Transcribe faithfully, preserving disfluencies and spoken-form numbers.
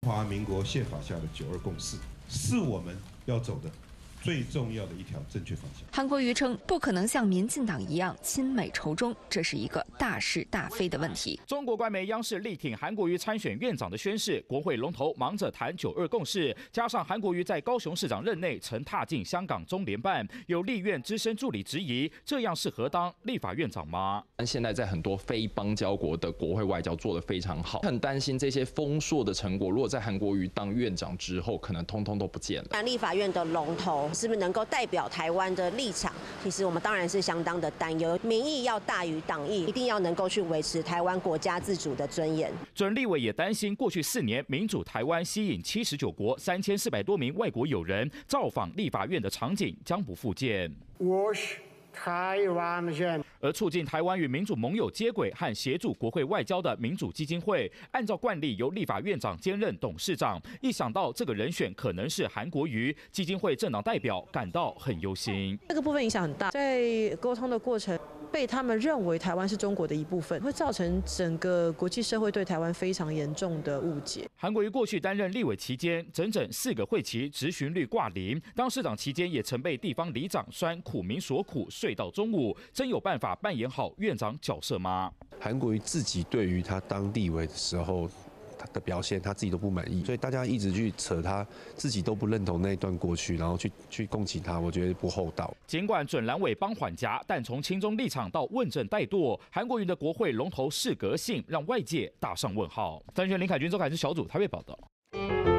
中华民国宪法下的九二共识是我们要走的最重要的一条正确方向。 韩国瑜称，不可能像民进党一样亲美仇中，这是一个大是大非的问题。 中国官媒央视力挺韩国瑜参选院长的宣示，国会龙头忙着谈九二共识，加上韩国瑜在高雄市长任内曾踏进香港中联办，有立院资深助理质疑，这样适合当立法院长吗？ 现在在很多非邦交国的国会外交做得非常好，很担心这些丰硕的成果，如果在韩国瑜当院长之后，可能通通都不见了。 立法院的龙头是不是能够代表台湾的立场？其实我们当然是相当的担忧。民意要大于党意，一定要能够去维持台湾国家自主的尊严。 准立委也担心，过去四年民主台湾吸引七十九国三千四百多名外国友人造访立法院的场景将不复见。而促进台湾与民主盟友接轨和协助国会外交的民主基金会，按照惯例由立法院长兼任董事长。一想到这个人选可能是韩国瑜，基金会政党代表感到很忧心。 这个部分影响很大，在沟通的过程被他们认为台湾是中国的一部分，会造成整个国际社会对台湾非常严重的误解。 韩国瑜过去担任立委期间，整整四个会期质询率挂零，当市长期间也曾被地方里长酸苦民所苦，睡到中午，真有办法扮演好院长角色吗？ 韩国瑜自己对于他当立委的时候他的表现，他自己都不满意，所以大家一直去扯他自己都不认同那一段过去，然后去去攻击他，我觉得不厚道。 尽管准蓝委帮缓颊，但从亲中立场到问政怠惰，韩国瑜的国会龙头适格性让外界大上问号。张轩林凯君、周凯之小组台北报道。